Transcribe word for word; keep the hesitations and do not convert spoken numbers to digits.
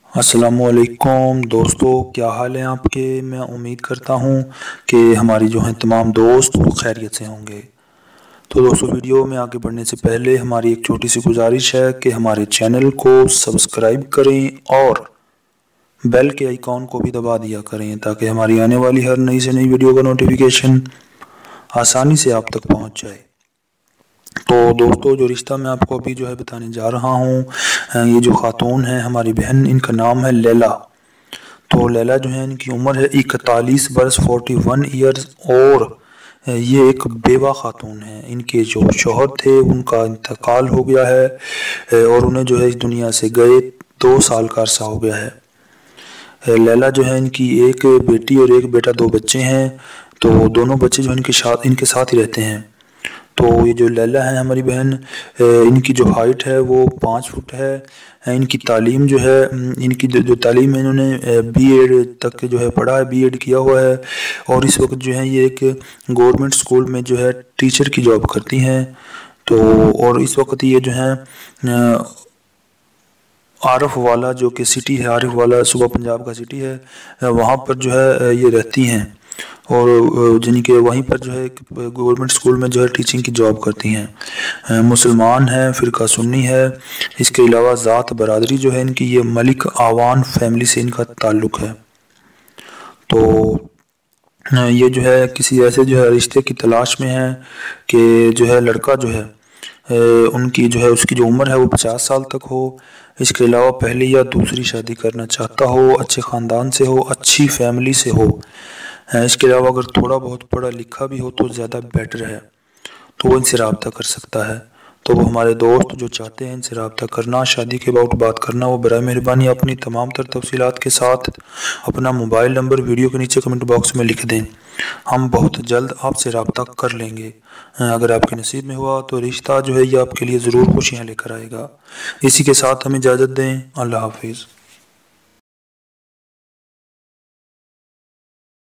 अस्सलामुअलैकुम दोस्तों, क्या हाल है आपके। मैं उम्मीद करता हूँ कि हमारी जो हैं तमाम दोस्त वो खैरियत से होंगे। तो दोस्तों, वीडियो में आगे बढ़ने से पहले हमारी एक छोटी सी गुजारिश है कि हमारे चैनल को सब्सक्राइब करें और बेल के आइकॉन को भी दबा दिया करें ताकि हमारी आने वाली हर नई से नई वीडियो का नोटिफिकेशन आसानी से आप तक पहुँच जाए। तो दोस्तों, जो रिश्ता मैं आपको अभी जो है बताने जा रहा हूँ, ये जो खातून है हमारी बहन, इनका नाम है lela। तो lela जो है इनकी उम्र है इकतालीस बरस फोर्टी वन ईयर्स और ये एक बेवा खातून है। इनके जो शौहर थे उनका इंतकाल हो गया है और उन्हें जो है इस दुनिया से गए दो साल का अरसा हो गया है। lela जो है इनकी एक बेटी और एक बेटा, दो बच्चे हैं। तो दोनों बच्चे जो इनके साथ इनके साथ ही रहते हैं। तो ये जो lela है हमारी बहन, इनकी जो हाइट है वो पाँच फुट है। इनकी तालीम जो है, इनकी जो, जो तालीम है, इन्होंने बीएड तक जो है पढ़ा है, बीएड किया हुआ है। और इस वक्त जो है ये एक गवर्नमेंट स्कूल में जो है टीचर की जॉब करती हैं। तो और इस वक्त ये जो है आरिफ वाला, जो कि सिटी है, आरिफ वाला सूबा पंजाब का सिटी है, वहाँ पर जो है ये रहती हैं। और जिनके वहीं पर जो है गवर्नमेंट स्कूल में जो है टीचिंग की जॉब करती हैं। मुसलमान हैं, फ़िरका सुन्नी है। इसके अलावा ज़ात बरादरी जो है इनकी, ये मलिक आवान फैमिली से इनका ताल्लुक़ है। तो ये जो है किसी ऐसे जो है रिश्ते की तलाश में है कि जो है लड़का जो है उनकी जो है उसकी जो उम्र है वो पचास साल तक हो। इसके अलावा पहली या दूसरी शादी करना चाहता हो, अच्छे ख़ानदान से हो, अच्छी फैमिली से हो। इसके अलावा अगर थोड़ा बहुत पढ़ा लिखा भी हो तो ज़्यादा बेटर है, तो वो इनसे रब्ता कर सकता है। तो वो हमारे दोस्त जो चाहते हैं इनसे रब्ता करना, शादी के अबाउट बात करना, वो बराए मेहरबानी अपनी तमाम तर तफसीलात के साथ अपना मोबाइल नंबर वीडियो के नीचे कमेंट बॉक्स में लिख दें। हम बहुत जल्द आपसे रब्ता कर लेंगे। अगर आपके नसीब में हुआ तो रिश्ता जो है ये आपके लिए ज़रूर खुशियाँ लेकर आएगा। इसी के साथ हमें इजाज़त दें। अल्लाह हाफिज़।